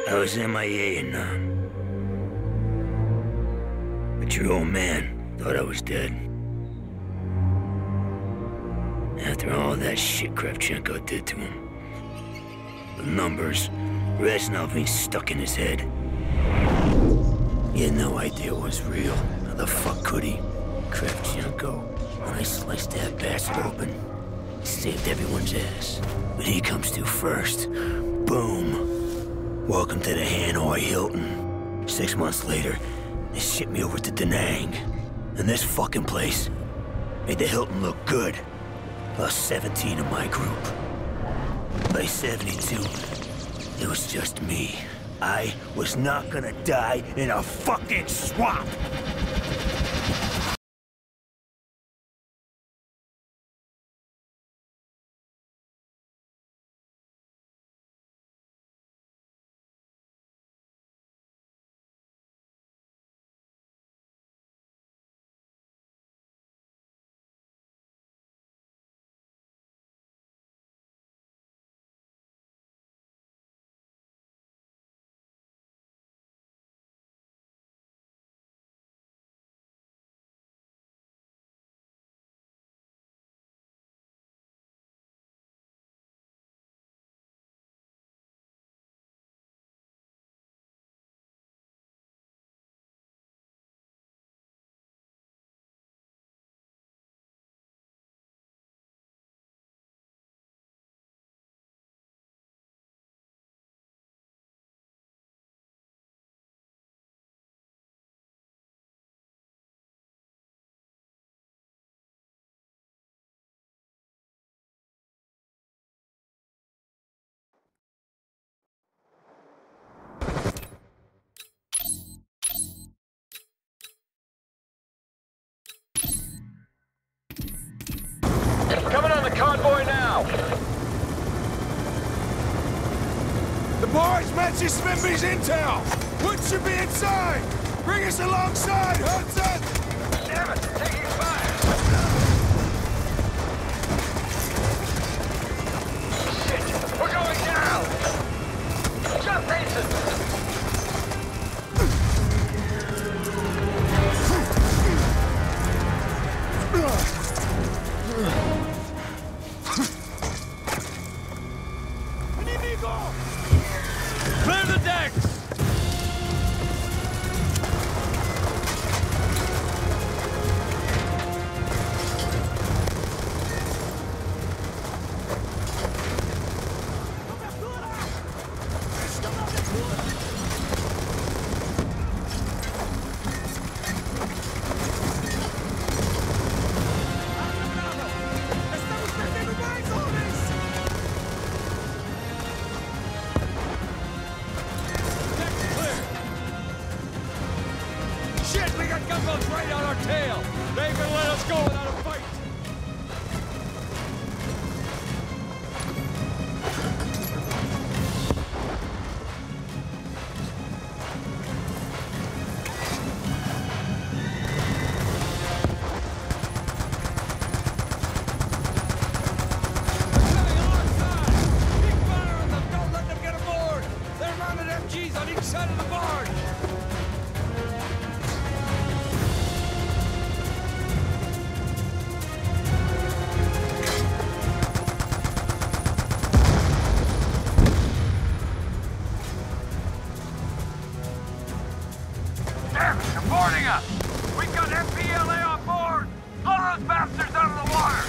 I was MIA and, but your old man thought I was dead. After all that shit Kravchenko did to him. The numbers, Reznov being stuck in his head. He had no idea it was real. How the fuck could he? Kravchenko, when I sliced that bastard open, he saved everyone's ass. But he comes to first. Boom. Welcome to the Hanoi Hilton. 6 months later, they shipped me over to Da Nang. And this fucking place made the Hilton look good. Lost 17 of my group. By 72, it was just me. I was not gonna die in a fucking swamp! Coming on the convoy now! The boys matches Svenby's intel! Wood should be inside! Bring us alongside, Hudson! Damn it, taking fire! Shit, we're going down! Jump faces! Clear the decks! Gunboats right on our tail! They ain't gonna let us go without a fight! Coming alongside! Keep firing them! Don't let them get aboard! They're mounted MGs on each side of the barge! They're boarding us! We've got MPLA on board! Blow those bastards out of the water!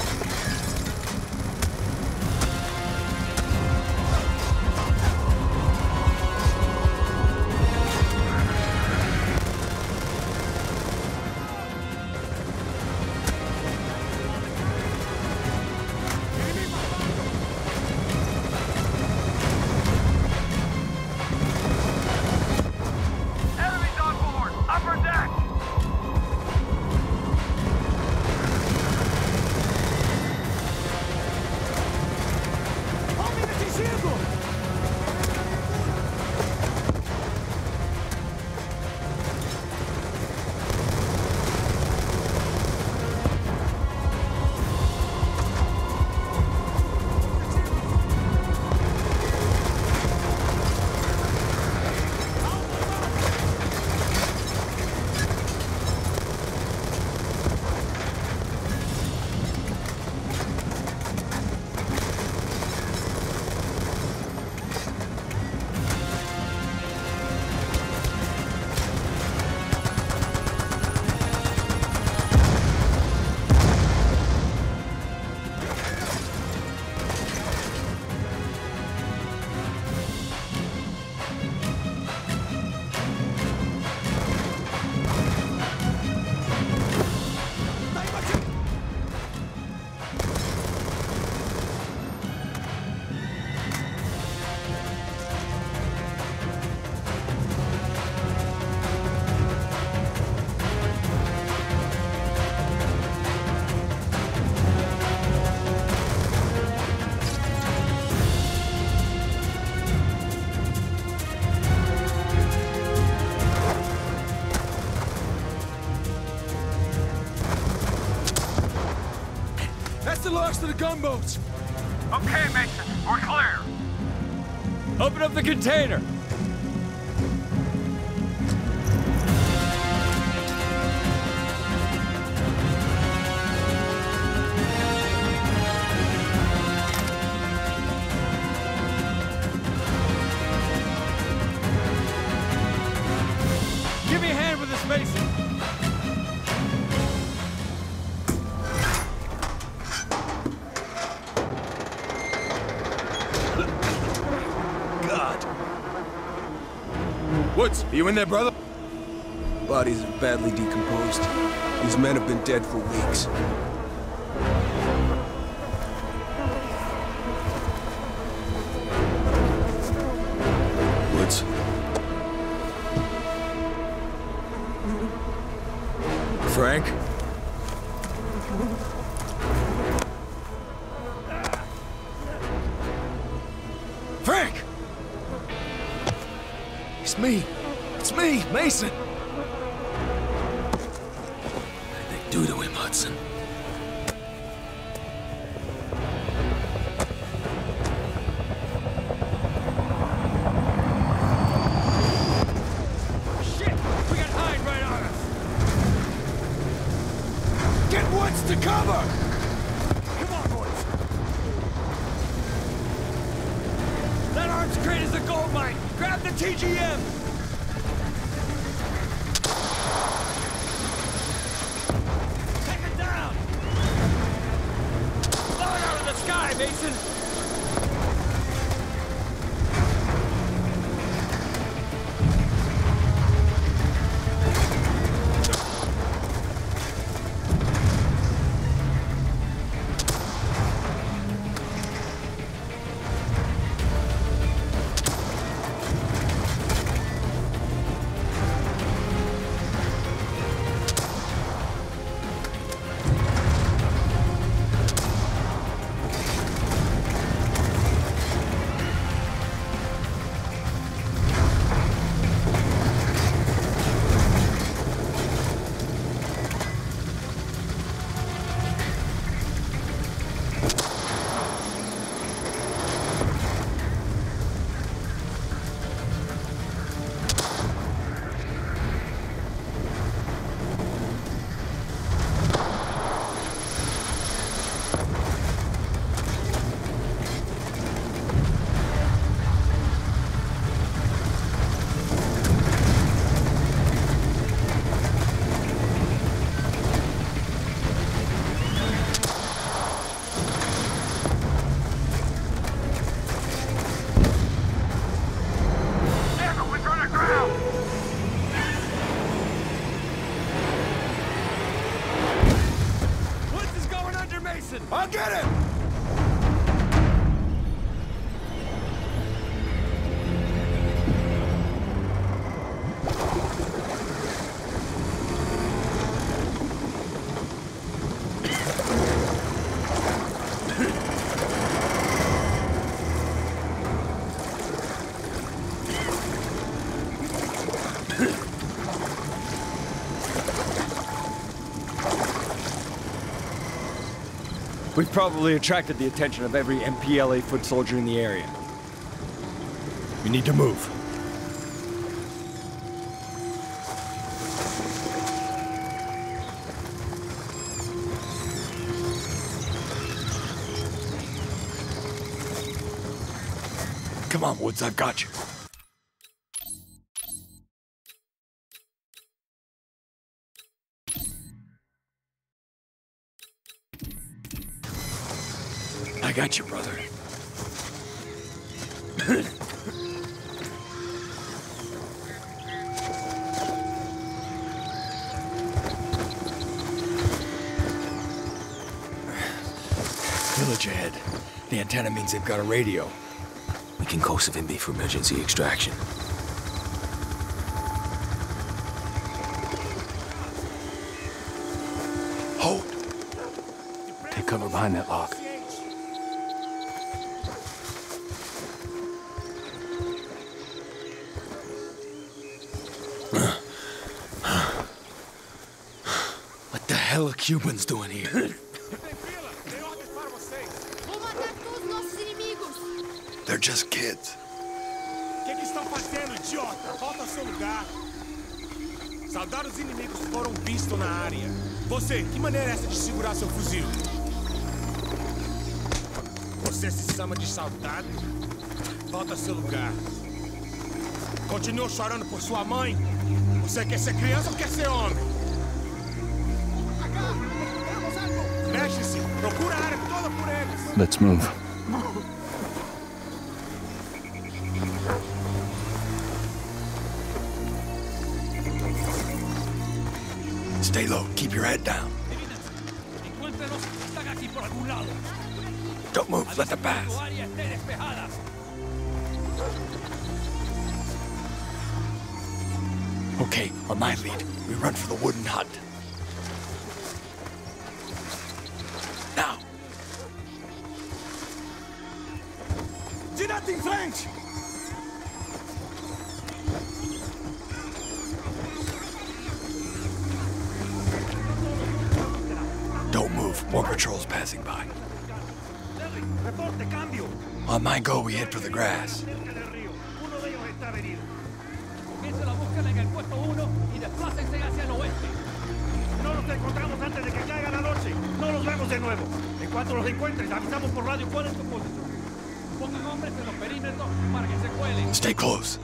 to the gunboats! Okay, Mason, we're clear. Open up the container! Give me a hand with this, Mason! Woods, are you in there, brother? Bodies are badly decomposed. These men have been dead for weeks. Woods. Frank? Frank! It's me. It's me, Mason. What did they do to him, Hudson? Shit! We got Hyde right on us! Get Woods to cover! Come on, boys! That arms crate is a gold mine! Grab the TGM! Take it down! Blow it out of the sky, Mason! I'll get him! We've probably attracted the attention of every MPLA foot soldier in the area. We need to move. Come on, Woods, I've got you. I got you, brother. Village ahead. The antenna means they've got a radio. We can call Savimbi for emergency extraction. Hold! Take cover behind that lock. What the hell are Cubans doing here? They're just kids. O que estão fazendo, idiota? Volta ao seu lugar. Soldados inimigos foram vistos na área. Você, que maneira é essa de segurar seu fuzil? Você se chama de soldado? Volta ao seu lugar. Continua chorando por sua mãe? Você quer ser criança ou quer ser homem? Mexe-se! Procura a área toda por eles! Let's move. Stay low. Keep your head down. Don't move. Let them pass. Okay, on my lead, we run for the wooden hut. Now! Direto em frente! Don't move. More patrols passing by. On my go, we head for the grass. Comience la búsqueda en el puesto 1 y desplácense hacia el oeste. No los encontramos antes de que caiga la noche. No los vemos de nuevo. En cuanto los encuentres, avisamos por radio cuál es tu posición. Pongan hombres en los perímetros para que se cuelen. Stay close.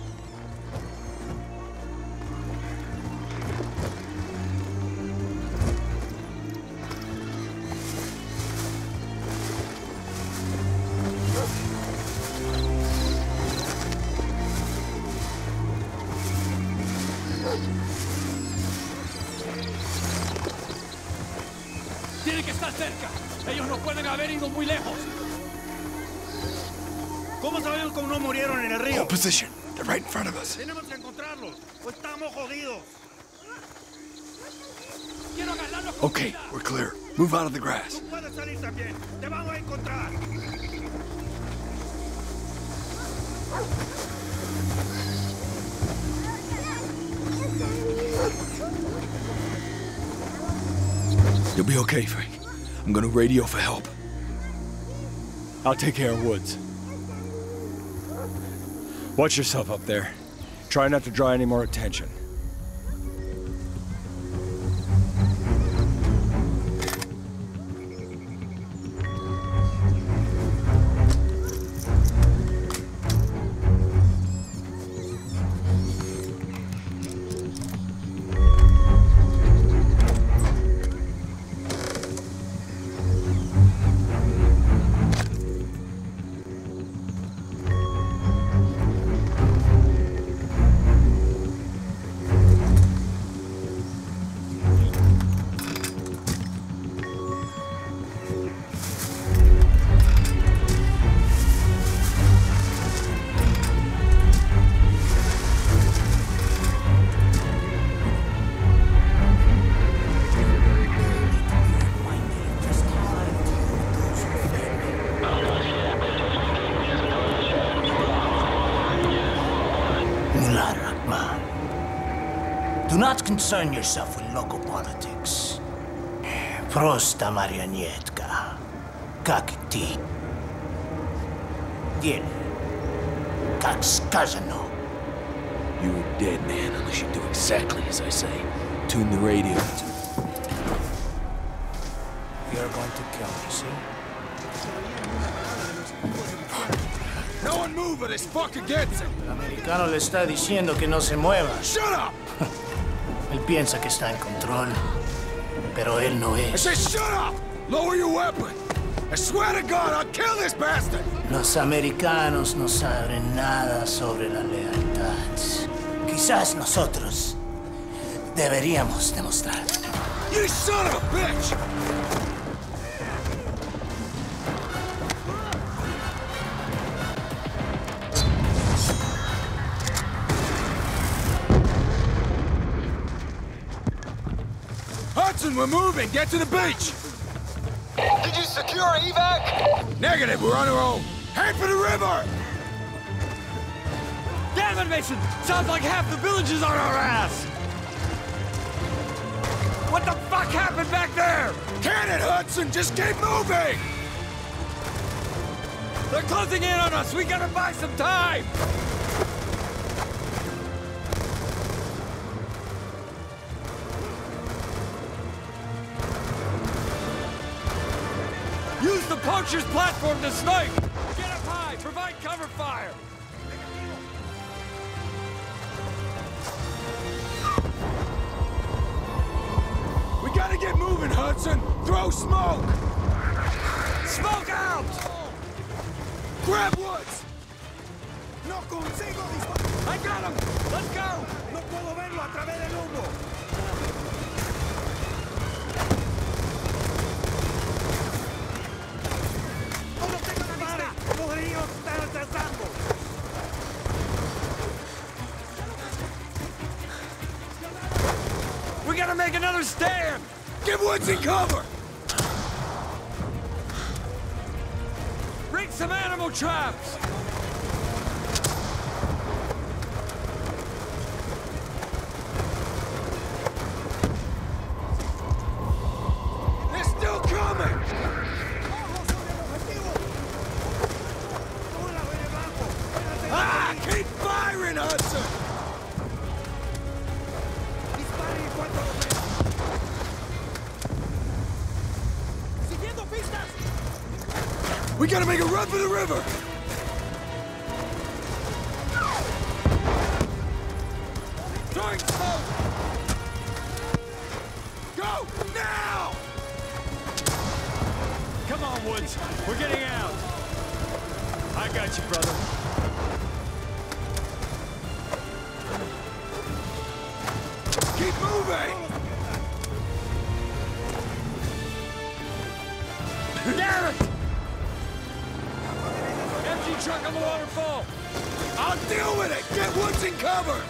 Tienen que estar cerca. Ellos no pueden haber ido muy lejos. ¿Cómo sabemos cómo no murieron en el río? Hold position. They're right in front of us. Tenemos que encontrarlos, o estamos jodidos. Quiero agarrarlos con Okay, cuidado. we're clear. Move out of the grass. Tú puedes salir también. Te vamos a encontrar. You'll be okay, Frank. I'm gonna radio for help. I'll take care of Woods. Watch yourself up there. Try not to draw any more attention. Do not concern yourself with local politics. Prosta marionetka. Как ты. Делай. Как сказано. You're a dead man unless you do exactly as I say. Tune the radio to... You're going to kill me, see? No one move or this fucker gets it! El americano le está diciendo que no se mueva. Shut up! Él piensa que está en control, pero él no I es. said shut up! Lower your weapon! I swear to God, I'll kill this bastard! Los americanos no saben nada sobre la lealtad. Quizás nosotros deberíamos demostrar. You son of a bitch! Hudson, we're moving! Get to the beach! Did you secure evac? Negative, we're on our own! Head for the river! Damn it, Mason! Sounds like half the village is on our ass! What the fuck happened back there? Can it, Hudson? Just keep moving! They're closing in on us! We gotta buy some time! Use the poacher's platform to snipe! Get up high! Provide cover fire! We gotta get moving, Hudson! Throw smoke! Smoke out! Grab Woods! No consigo disparar! I got him! Let's go! No puedo verlo a través del humo. No lo tengo en la vista. Los heridos están atrasando. We gotta make another stand! Get Woods in cover! Rig some animal traps! They're still coming! Ah! Keep firing, Hudson! Disparen en cuanto lo vean. Siguiendo pistas. We gotta make a run for the river! Throwing smoke! Go! Now! Come on, Woods. We're getting out. I got you, brother. Keep moving! Damn it! Empty truck on the waterfall! I'll deal with it! Get Woods in cover!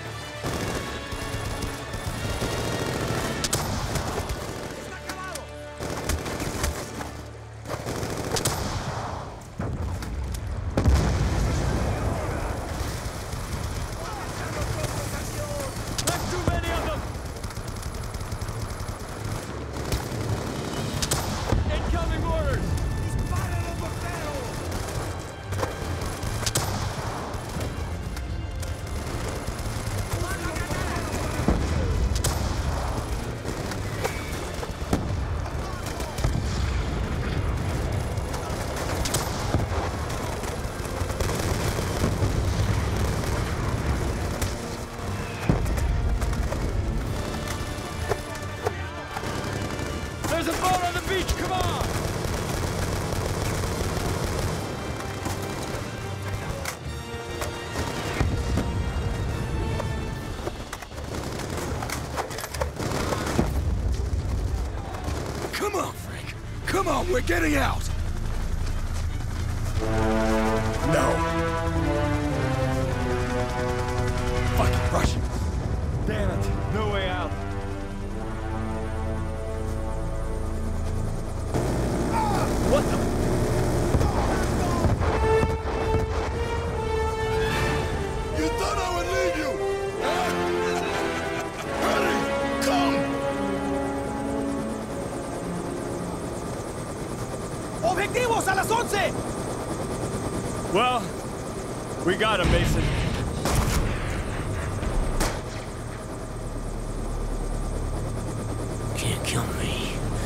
There's too many of them! Incoming orders! Disparen los morteros. There's a boat on the beach, come on! Come on, Frank! Come on, we're getting out! No! Fucking Russians! Damn it, no way out. What the? You thought I would leave you! Hurry! Come! ¡Objetivos a las 11! Well, we got him, Mason. Can't kill me.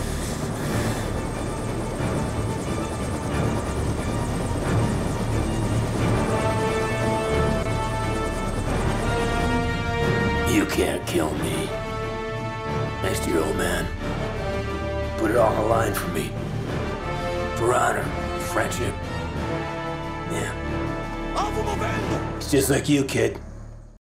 You can't kill me. Next to your old man. Put it all on the line for me. For honor, friendship. Yeah. ¡Vamos movendo! It's just like you, kid.